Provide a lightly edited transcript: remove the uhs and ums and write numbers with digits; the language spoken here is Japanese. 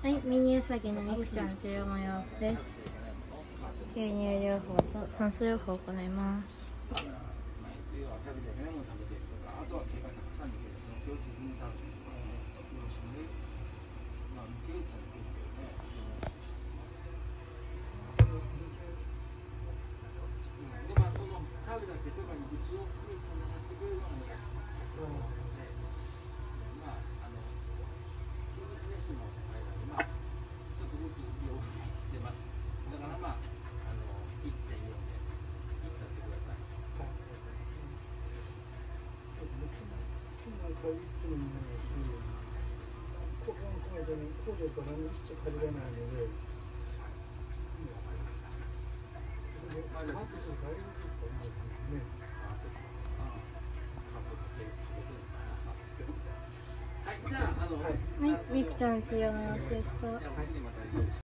はい、ミニウサギのミクちゃんの治療の様子です。吸入療法と酸素療法を行います。はい、ミクちゃんの治療の様子でした。